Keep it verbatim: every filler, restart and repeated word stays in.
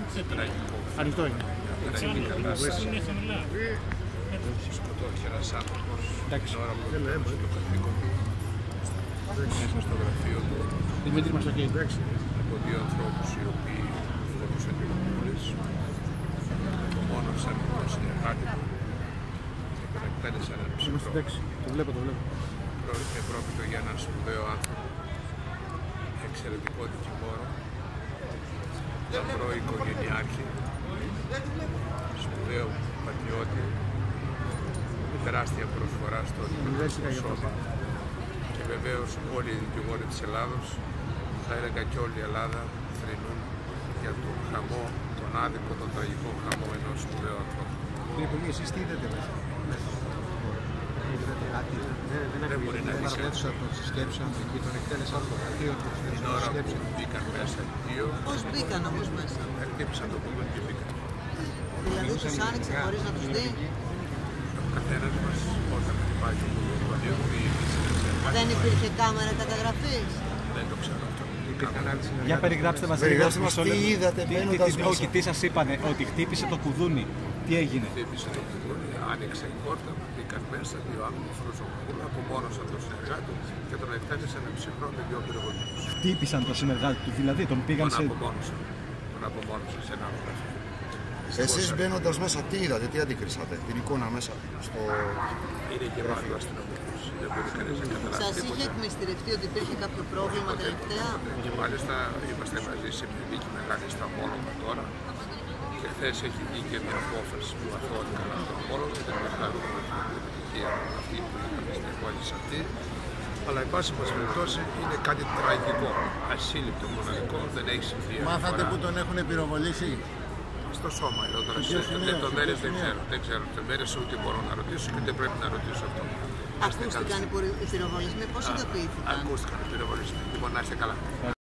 τραγικό. Ανοιχτό είναι. Τραγική κατάσταση. Σκοτώθηκε ένας άνθρωπος την ώρα που έπαιζε το καθήκον του μέσα στο γραφείο του Δημήτρη μας εκεί. από δύο ανθρώπους οι οποίοι φορούσαν κυρκούλες. Το μόνο σαν το συνεργάτη του και τον εκτέλεσαν έναν ψυχρό. Το βλέπω, το βλέπω. Πρόκειται για έναν σπουδαίο άνθρωπο, εξαιρετικό δικηγόρο, λαμπρό οικογενειάρχη, σπουδαίο πατριώτη, με τεράστια προσφορά στο δημοκρατικό σώμα και βεβαίως όλοι οι δικηγόροι της Ελλάδος, θα έλεγα και όλη η Ελλάδα, θρηνούν για τον χαμό, τον άδικο, τον τραγικό χαμό ενός σπουδαίου ανθρώπου. Κύριε Υπουργέ, εσείς τι είδατε μέσα? Δεν μπορεί να δεις έτσι. Τον συσκέψαν εκεί, τον εκτέλεσαν το γραφείο του. Την ώρα που μπήκαν μέσα οι δύο, Πώς μπήκαν όμως μέσα? χτύπησαν το κουδούνι και μπήκαν. Δηλαδή τους άνοιξε χωρίς να τους δει? Ο καθένας μας όταν χτυπάει το κουδούνι, ανοίγει η συνεργασία. Δεν υπήρχε κάμερα καταγραφής? Δεν το ξέρω αυτό. Για περιγράψτε μας Περιγράψτε μας μισό τι λεπτό. είδατε Τι- μπαίνοντας τι- τι- μέσα. Όχι, τι σας είπανε, ότι χτύπησε το κουδούνι. Τι έγινε? Χτύπησε το κουδούνι, άνοιξε η πόρτα, μπήκαν μέσα δύο άνθρωποι φρουζοκούλα, απομόνωσαν τον συνεργάτη και τον εκτέλεσαν ψυχρό με δύο πυροβολισμούς. Χτύπησαν τον συνεργάτη του, δηλαδή τον πήγαν Τον σε. απομόνωσαν. Τον απομόνωσαν σε ένα άλλο γραφείο. Εσείς μπαίνοντας μέσα, τι είδατε, τι αντικρισάτε, την εικόνα μέσα στο... Είναι γεμάτο αστυνομικούς. Δεν μπορεί κανείς να καταλάβει Σας είχε τίποτα. εκμυστηρευτεί ότι υπήρχε κάποιο πρόβλημα τελευταία? Και μάλιστα είμαστε μαζί σε μια δίκη μεγάλη στα Απόλλωνα τώρα. Και χθες έχει βγει και μια απόφαση που αθώθηκαν από τον Απόλλωνα. Ήταν μεγάλη επιτυχία αυτή που είχαμε στην εκπαίδευση αυτή. Αλλά εν πάση μας περιπτώσει είναι κάτι τραγικό, ασύλληπτο, μοναδικό, δεν έχει συμβεί. Μάθατε που τον έχουν πυροβολήσει? Στο σώμα εδώ τώρα, σε λεπτομέρειες δεν ξέρω. Δεν ξέρω λεπτομέρειες, ούτε μπορώ να ρωτήσω και δεν πρέπει να ρωτήσω αυτό. Ακούστηκαν οι πυροβολισμοί, πώς ειδοποιήθηκαν? Ακούστηκαν οι πυροβολισμοί. Λοιπόν, να είστε καλά.